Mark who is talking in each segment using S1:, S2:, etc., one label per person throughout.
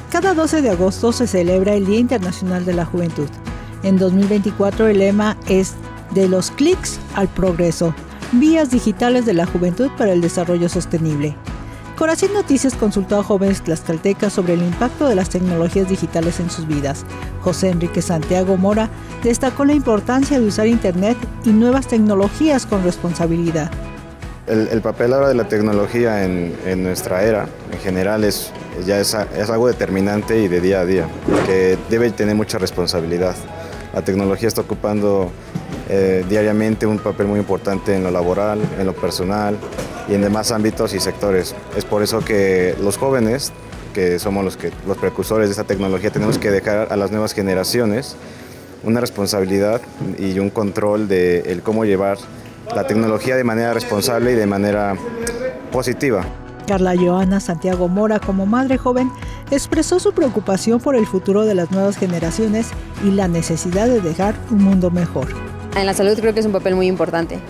S1: Cada 12 de agosto se celebra el Día Internacional de la Juventud. En 2024 el lema es "De los clics al progreso, vías digitales de la juventud para el desarrollo sostenible". Corazín Noticias consultó a jóvenes tlaxcaltecas sobre el impacto de las tecnologías digitales en sus vidas. José Enrique Santiago Mora destacó la importancia de usar Internet y nuevas tecnologías con responsabilidad.
S2: El papel ahora de la tecnología en nuestra era, en general, es algo determinante y de día a día, que debe tener mucha responsabilidad. La tecnología está ocupando diariamente un papel muy importante en lo laboral, en lo personal y en demás ámbitos y sectores. Es por eso que los jóvenes, que somos los precursores de esta tecnología, tenemos que dejar a las nuevas generaciones una responsabilidad y un control de el cómo llevar la tecnología de manera responsable y de manera positiva.
S1: Carla Joana Santiago Mora, como madre joven, expresó su preocupación por el futuro de las nuevas generaciones y la necesidad de dejar un mundo mejor.
S3: En la salud creo que es un papel muy importante.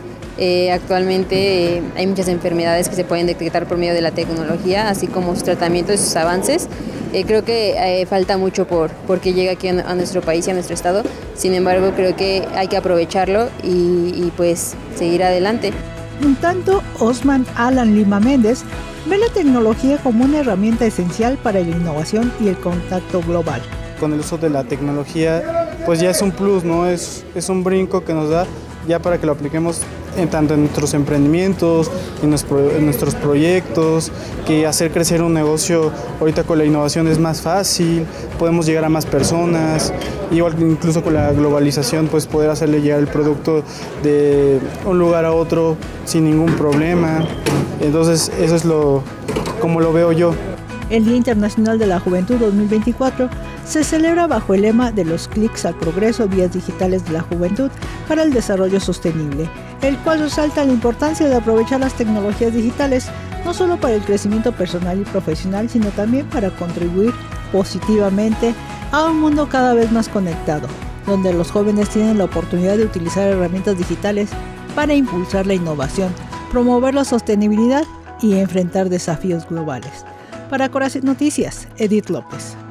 S3: Actualmente hay muchas enfermedades que se pueden detectar por medio de la tecnología, así como sus tratamientos y sus avances. Creo que falta mucho porque llega aquí a nuestro país y a nuestro estado. Sin embargo, creo que hay que aprovecharlo y pues seguir adelante.
S1: En tanto, Osman Alan Lima Méndez ve la tecnología como una herramienta esencial para la innovación y el contacto global.
S4: Con el uso de la tecnología, pues ya es un plus, ¿no? Es un brinco que nos da ya para que lo apliquemos tanto en nuestros emprendimientos, en nuestros proyectos, que hacer crecer un negocio ahorita con la innovación es más fácil, podemos llegar a más personas, igual incluso con la globalización, pues poder hacerle llegar el producto de un lugar a otro sin ningún problema. Entonces eso es como lo veo yo.
S1: El Día Internacional de la Juventud 2024 se celebra bajo el lema "De los clics al progreso, vías digitales de la juventud para el desarrollo sostenible", el cual resalta la importancia de aprovechar las tecnologías digitales no solo para el crecimiento personal y profesional, sino también para contribuir positivamente a un mundo cada vez más conectado, donde los jóvenes tienen la oportunidad de utilizar herramientas digitales para impulsar la innovación, promover la sostenibilidad y enfrentar desafíos globales. Para Corazín Noticias, Edith López.